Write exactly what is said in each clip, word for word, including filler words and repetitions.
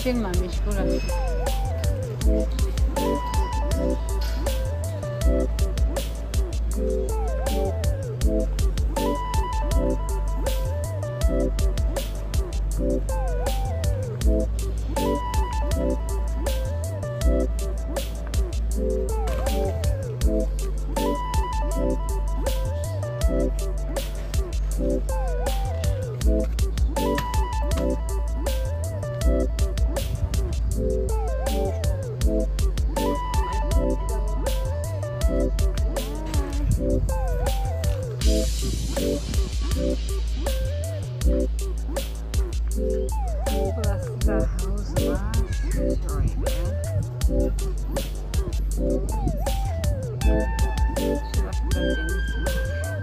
Açılmamış burası. Burası da havuz var. Şurası da deniz var.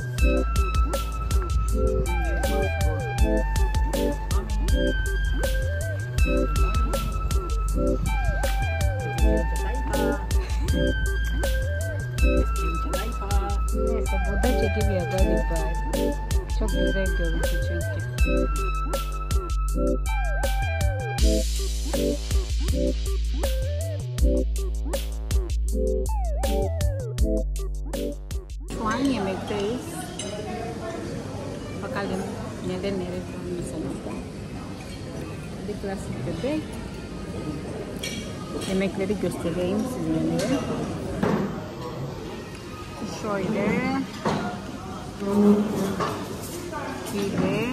Neyse burada çekim yaparız bari. Çok güzel görüntü çünkü. Şu an yemekteyiz. Bakalım neler neler var mesela. Bir klasik bebek. Yemekleri göstereyim size. Şöyle pide,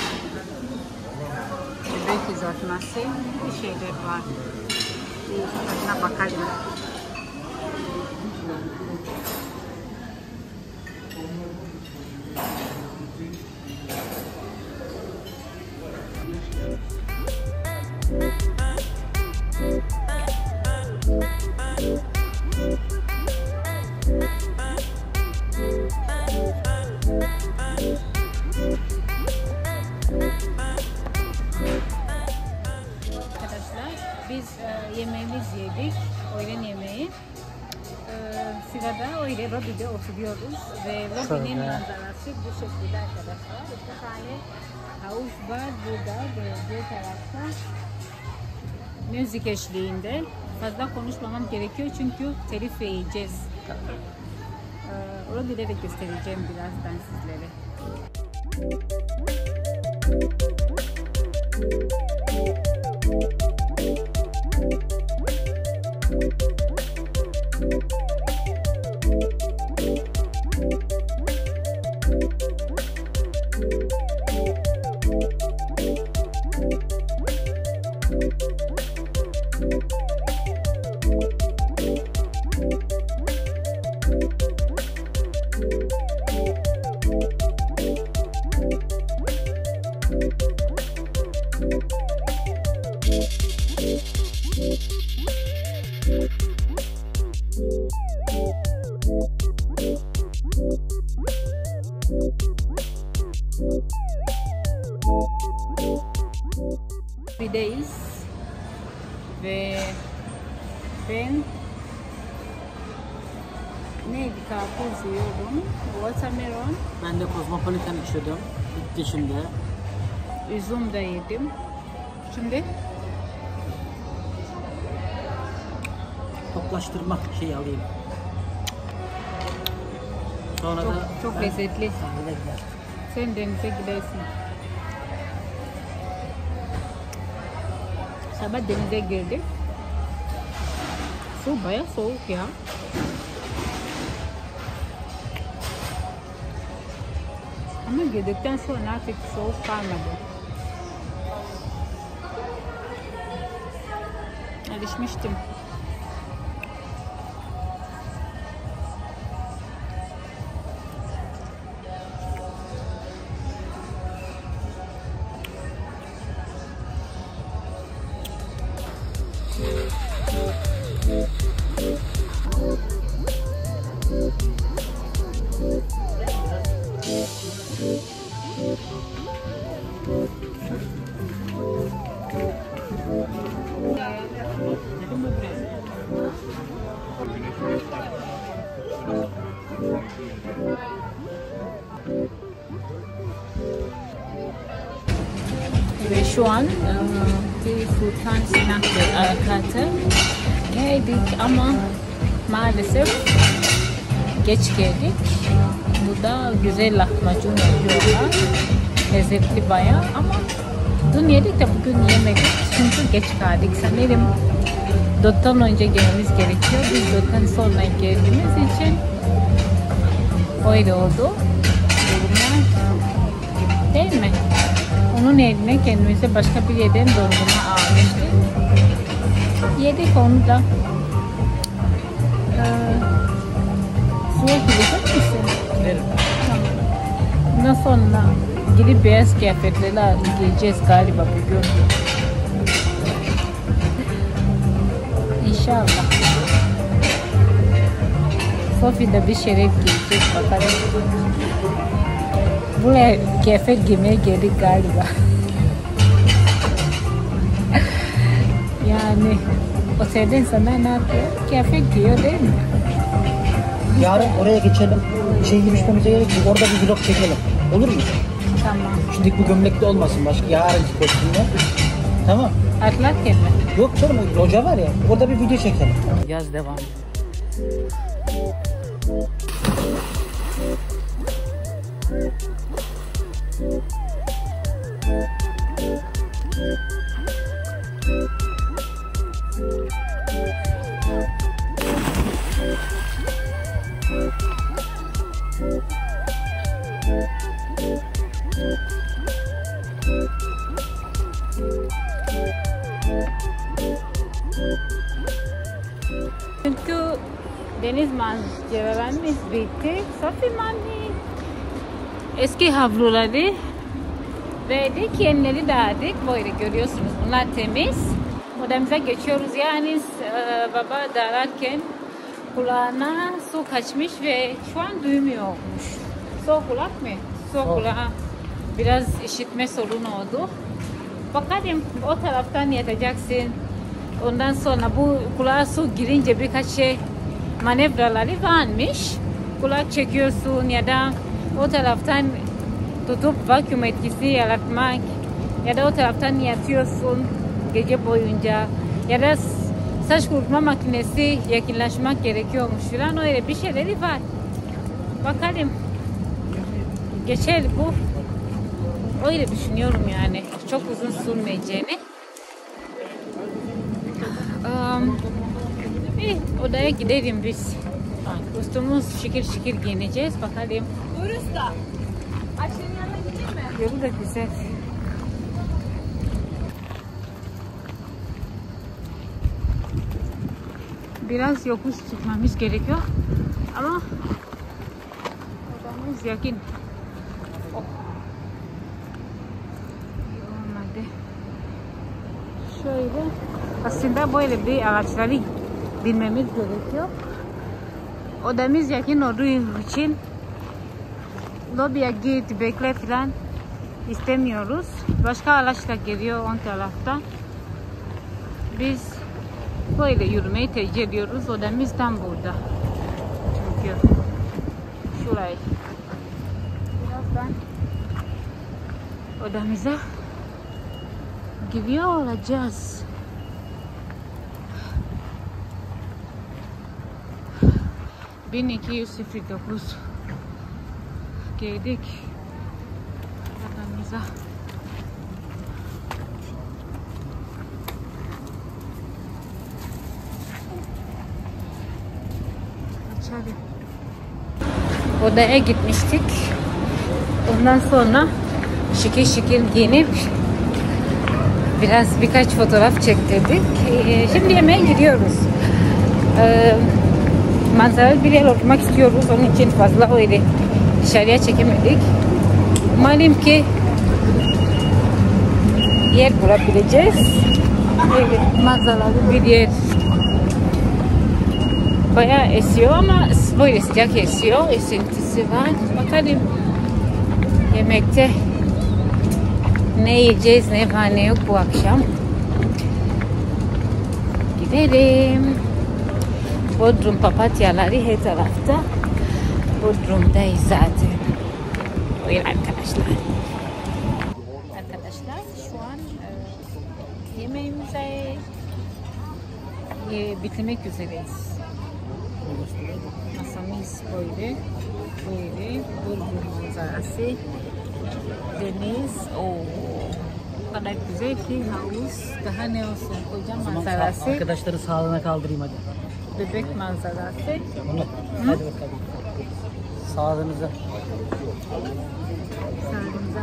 bebek kızartması, bir şeyler var. Tadına bakalım. Arkadaşlar biz e, yemeğimizi yedik, öğlen yemeği. E, sırada öyle lobide oturuyoruz ve lobinin manzarası bu şekilde arkadaşlar. İki tane havuz var burada ve bir tarafta müzik eşliğinde. Fazla konuşmamam gerekiyor çünkü telif yiyeceğiz. E, orada da göstereceğim birazdan sizlere. Bideyiz ve ben neydi karpuz yiyorum, watermelon. Ben de kozmopolitan içiyordum ilk dışında. Üzüm de yedim. Şimdi toplaştırma şey alayım. Sonra çok, da çok ben lezzetli. sahile gider. Sen denize gidersin. Sabah denize girdik. Su bayağı soğuk ya. Ama girdikten sonra artık soğuk kalmadı. Alışmıştım. Ve şu an Sultan Sinan Katı geldik ama maalesef geç geldik. Burada güzel lahmacun yapıyorlar. Lezzetli bayağı ama dün yedik de bugün yemedik çünkü geç kaldık. Sanırım dörtten önce gelmemiz gerekiyor. Biz dörtten sonra geldiğimiz için öyle oldu. Durumlar değil mi? Onun eline kendimize başka bir yerden dondurma almıştık. Yedik onu da. Ee, suya girecek misin? Gidelim. Tamam. Bundan sonra gidip beyaz kıyafetlerle giyeceğiz galiba bugün. İnşallah. Sofi'de bir şeref giyecek bakalım. Buraya kıyafet giymeye geldik galiba. Yani otelde insanlar ne yapıyor? Kıyafet giyiyor değil mi? Yarın oraya geçelim. Şey giymişmemize gerek yok. Orada bir vlog çekelim. Olur mu? Tamam. Şimdi bu gömlekte olmasın. Başka yarınki kostümle. Tamam. Atlarken mi? Yok canım, loca var ya. Orada bir video çekelim. Yaz devam. Çünkü deniz manzaralarımız bitti. Sofi mani eski havluları verdik, yenileri dağıttık. Böyle görüyorsunuz bunlar temiz. Odamıza geçiyoruz. Yani e, baba dağılarken kulağına su kaçmış ve şu an duymuyormuş. Sol kulak mı? Sol Sol. kulağa biraz işitme sorunu oldu. Bakalım o taraftan yatacaksın. Ondan sonra bu kulağa su girince birkaç şey manevraları varmış. Kulak çekiyorsun ya da o taraftan tutup vakum etkisi yaratmak ya da o taraftan yatıyorsun gece boyunca ya da saç kurutma makinesi yakınlaşmak gerekiyormuş falan, öyle bir şeyleri var. Bakalım geçer bu. Öyle düşünüyorum yani. Çok uzun sürmeyeceğini. Um, bir odaya gidelim biz. Üstümüz şekil şekil giyineceğiz. Bakalım. Buyurun da. Ayşe'nin yanına gideyim mi? Yolu da güzel. Biraz yokuş çıkmamız gerekiyor. Ama odamız yakın. Oh. Olmadı. Şöyle. Aslında böyle bir araçları binmemiz gerekiyor. Odamız yakın olduğu için lobiye git bekle falan istemiyoruz. Başka araçla geliyor on taraftan. Biz böyle yürümeyi tercih ediyoruz. Odamız tam burada. Çünkü şurayı. Birazdan odamıza gidiyor olacağız. bin iki yüz dokuz geldik odamıza. İçeri. Odaya gitmiştik. Ondan sonra şekil şekil giyinip biraz birkaç fotoğraf çektirdik. Ee, şimdi yemeğe gidiyoruz. Ee, manzaralı bir yer oturmak istiyoruz. Onun için fazla öyle dışarıya çekemedik. Umarım ki yer bulabileceğiz. Evet, manzaralı bir yer. Bayağı esiyor ama böyle sıcak esiyor. Esintisi var. Bakalım yemekte ne yiyeceğiz, ne var ne yok bu akşam. Gidelim. Bodrum papatyaları her tarafta. Bodrum'dayız zaten. Buyurun arkadaşlar. Arkadaşlar şu an e, yemeğimiz e, bitirmek üzereyiz. Masamız böyle. Böyle. Bulgur manzarası. Deniz. Oo. O kadar güzel ki havuz. Daha ne olsun? Koca manzarası. Arkadaşları sağlığına kaldırayım hadi. Bebek manzarası. Onu. Hadi bakalım. Sağlığınıza. Sağlığınıza.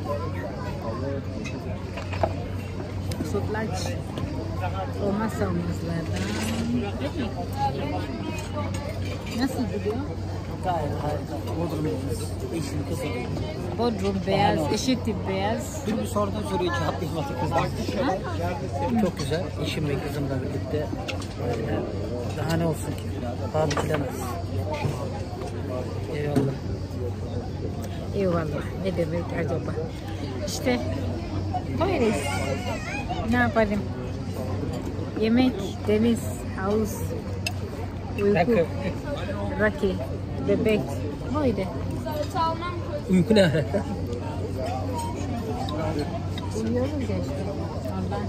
Sütlaç. Olmazsa olmazlardan. Nasıl gidiyor? Gayet harika. Bodrum'umuz. Eşim kızım. Bodrum beyaz, eşittir beyaz. Dün bir sorduğun soruyu cevaplayamadık kızlar. Çok güzel. Eşim ve kızımla birlikte. Böyle. Daha ne olsun ki? Daha bilemez. Eyvallah. Eyvallah. Ne demek acaba? İşte böyleyiz. Ne yapalım? Yemek, deniz, havuz, uyku, Rakı. rakı, bebek. Böyle. Uyku ne alaka? Uyuyoruz ya işte. Ondan.